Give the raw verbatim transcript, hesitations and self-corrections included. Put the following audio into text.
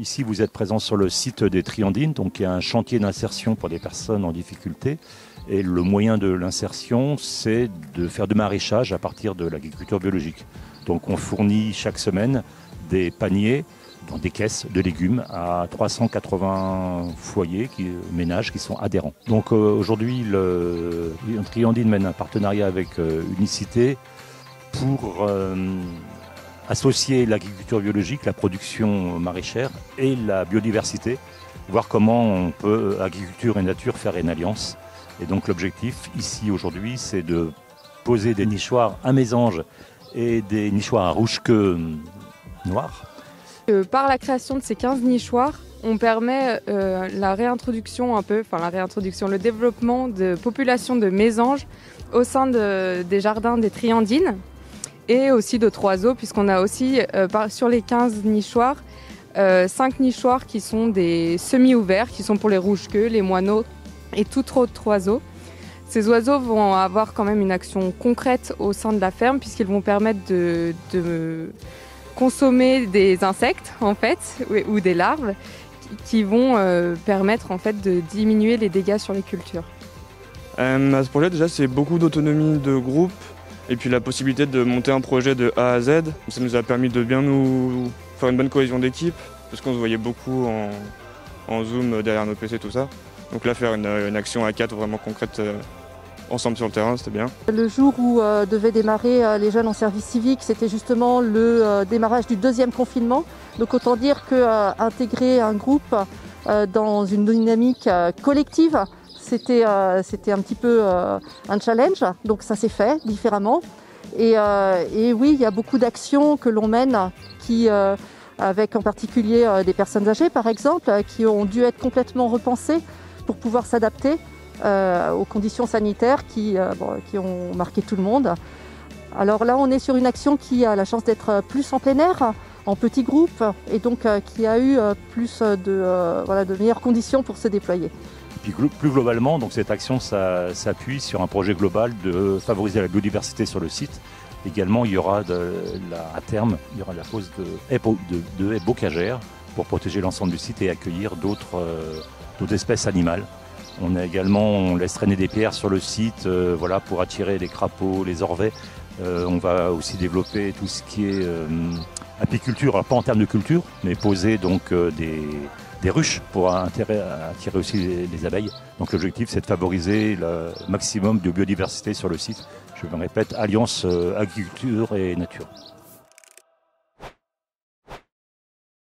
ici, vous êtes présent sur le site des Triandines, donc il y a un chantier d'insertion pour des personnes en difficulté. Et le moyen de l'insertion, c'est de faire du maraîchage à partir de l'agriculture biologique. Donc on fournit chaque semaine des paniers dans des caisses de légumes à trois cent quatre-vingts foyers, qui, ménages qui sont adhérents. Donc euh, aujourd'hui, le Triandine mène un partenariat avec euh, Unicité pour euh, associer l'agriculture biologique, la production maraîchère et la biodiversité, voir comment on peut, agriculture et nature, faire une alliance. Et donc l'objectif ici aujourd'hui, c'est de poser des nichoirs à mésanges et des nichoirs à rouge-queue noir. Euh, par la création de ces quinze nichoirs, on permet euh, la réintroduction un peu, enfin la réintroduction, le développement de populations de mésanges au sein de, des jardins des Triandines et aussi d'autres oiseaux, puisqu'on a aussi euh, par, sur les quinze nichoirs, euh, cinq nichoirs qui sont des semi-ouverts, qui sont pour les rouges-queues, les moineaux et tout autre oiseau. Ces oiseaux vont avoir quand même une action concrète au sein de la ferme, puisqu'ils vont permettre de, de consommer des insectes en fait, ou des larves qui vont euh, permettre en fait de diminuer les dégâts sur les cultures. Euh, à ce projet déjà c'est beaucoup d'autonomie de groupe et puis la possibilité de monter un projet de A à Z. Ça nous a permis de bien nous faire une bonne cohésion d'équipe parce qu'on se voyait beaucoup en, en Zoom derrière nos P C tout ça. Donc là faire une, une action à quatre vraiment concrète euh, ensemble sur le terrain, c'était bien. Le jour où euh, devaient démarrer euh, les jeunes en service civique, c'était justement le euh, démarrage du deuxième confinement. Donc autant dire que euh, intégrer un groupe euh, dans une dynamique euh, collective, c'était euh, c'était un petit peu euh, un challenge. Donc ça s'est fait différemment. Et, euh, et oui, il y a beaucoup d'actions que l'on mène, qui, euh, avec en particulier euh, des personnes âgées par exemple, qui ont dû être complètement repensées pour pouvoir s'adapter Euh, aux conditions sanitaires qui, euh, bon, qui ont marqué tout le monde. Alors là, on est sur une action qui a la chance d'être plus en plein air, en petits groupes, et donc euh, qui a eu euh, plus de, euh, voilà, de meilleures conditions pour se déployer. Et puis plus globalement, donc cette action ça, s'appuie sur un projet global de favoriser la biodiversité sur le site. Également, il y aura de, la, à terme, il y aura la pose de haies, de, de haies bocagères pour protéger l'ensemble du site et accueillir d'autres euh, d'autres espèces animales. On a également, on laisse traîner des pierres sur le site, euh, voilà, pour attirer les crapauds, les orvets. Euh, on va aussi développer tout ce qui est euh, apiculture, alors pas en termes de culture, mais poser donc euh, des, des ruches pour attirer, attirer aussi les, les abeilles. Donc l'objectif, c'est de favoriser le maximum de biodiversité sur le site. Je me répète, alliance euh, agriculture et nature.